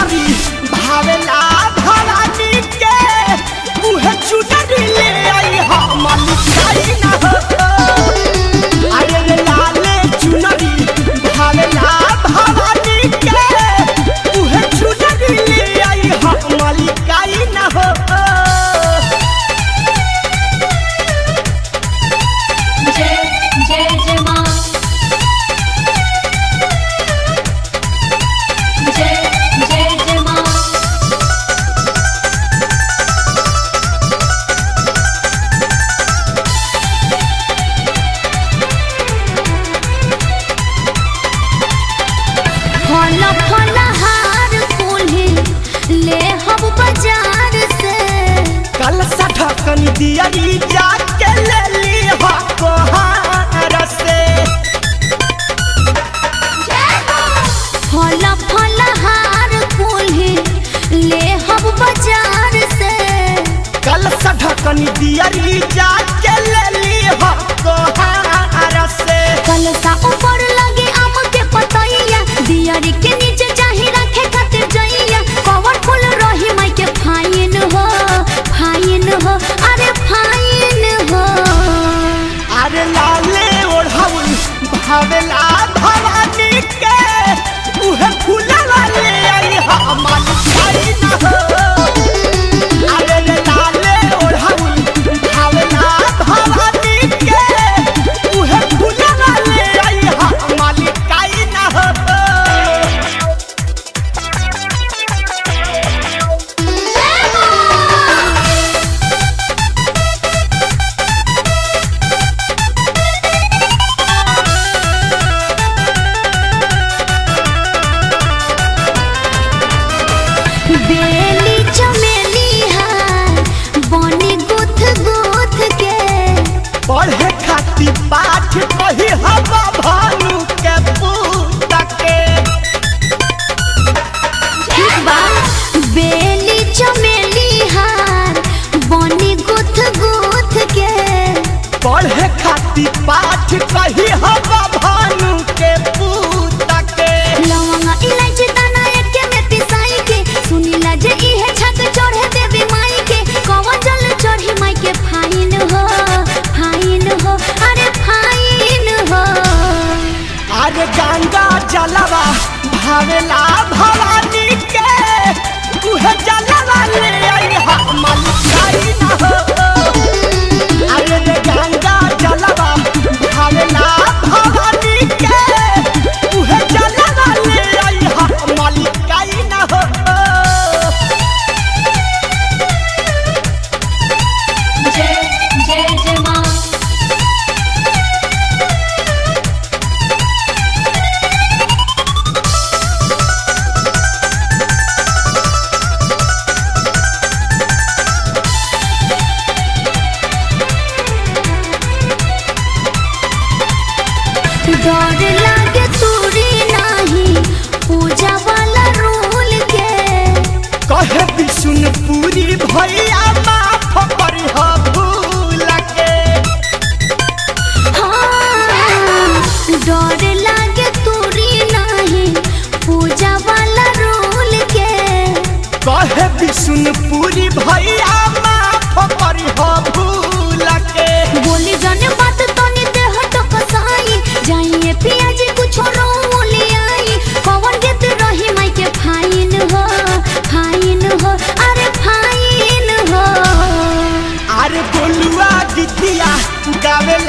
चुनरी भावेला भवानी के उहे चुनरी ले आई हम लिखाई ना हो अरे रे लाले चुनरी भावेला भवानी के उहे चुनरी ले आई हम लिखाई ना हो जय जय जय मां जय जय जय मां फल फलहार कुल्हे ले हम बाजार से कल सठकन दियरी जाके ले ली हो कोहार से फल फलहार कुल्हे ले हम बाजार से कल सठकन दियरी जाके ले ली हो कोहार से कल सा ऊपर लगे आम के पतैया दियरी के नीचे चाही रखे खातिर जइया कवर फूल रही माई के फाइन हो अरे फाइन हो अरे लाले ओढ़ाउल भावेला भवानी के उहे फूलवा ले आई हम लिखाई ना हो अरे रे लाले ओढ़ाउल भावेला भवानी के उहे फूलवा ले आई हम लिखाई ना हो बेली चमेली हार बनी गुथ गुथ के पढ़े खातिर पाठ कही हवा भानु के पूत के बेली चमेली हार बनी गुथ गुथ के पढ़े खातिर पाठ कही हवा भानु के पूत के लवंगा इलायची दाना एके में पिसाई के सुनीला जे इहे छत चढ़े देवी माई के कवन जल चढ़ी माई के फाइन हो अरे फाइन हो अरे गंगा जलवा भावेला भवानी के उहे जलवा ले आई हम लिखाई ना हो अरे रे गंगा जलवा भावेला भवानी के उहे जलवा ले आई हम लिखाई ना हो जय जय जय मां डर लागे तूरी नाही पूजा वाला रूल के कहे विष्णुपुरी भैया माफ करी हो भूल के हाँ, डर लागे तूरी नाही पूजा वाला रूल के कहे विष्णुपुरी भैया माफ करी हो भूल के बोली जाने बात तनी देह तो कसाई जाइए पियाजी कुछ रोली आई कवन गेत रही माई के फाइन हो अरे फाइन हो अरे गोलुआ गीतिया गावे